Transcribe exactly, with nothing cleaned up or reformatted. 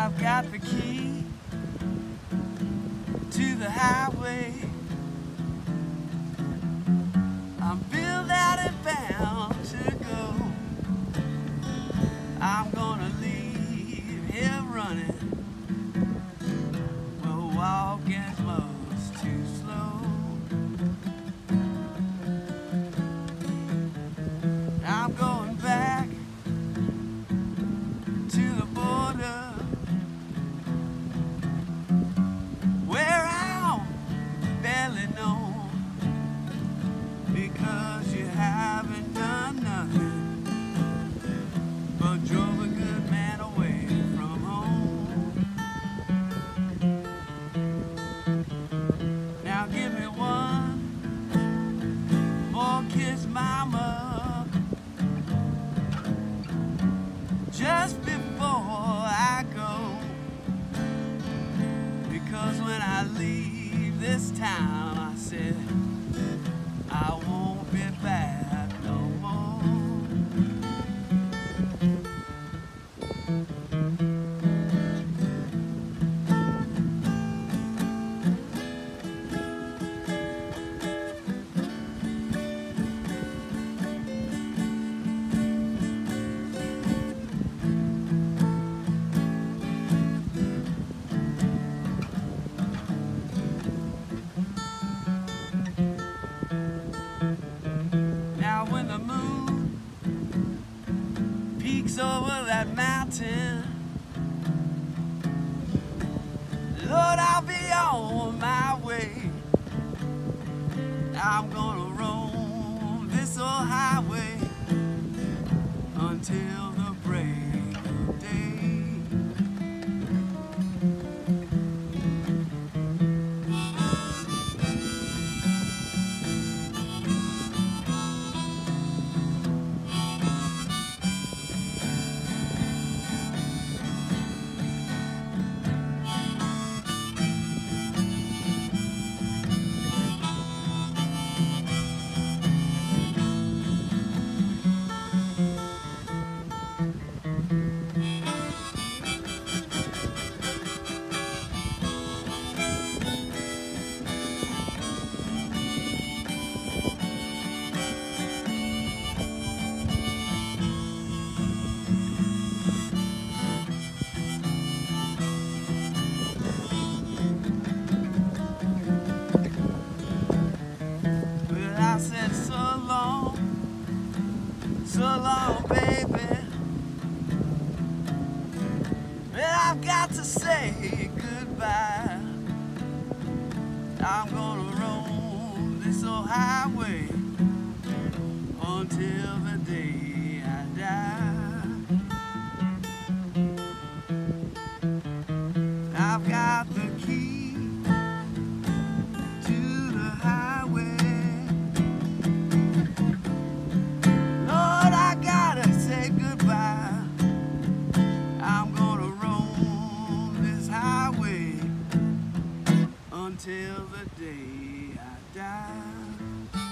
I've got the key to the highway. I'm built out and bound to go. I'm gonna leave here running. Well, walking's most too slow. I'm going back to the border, where I'll barely know, because you haven't done nothing but drove a good man away from home. Now give me one more kiss, mama, just before I go, because when I leave this town, I said I won't be back no more. When the moon peeks over that mountain, Lord, I'll be on my way. I'm gonna roam this old highway until the break of day. I said so long, so long, baby. But I've got to say goodbye. I'm gonna roam this old highway until the day I die. I've got the key to the highway. Until the day I die.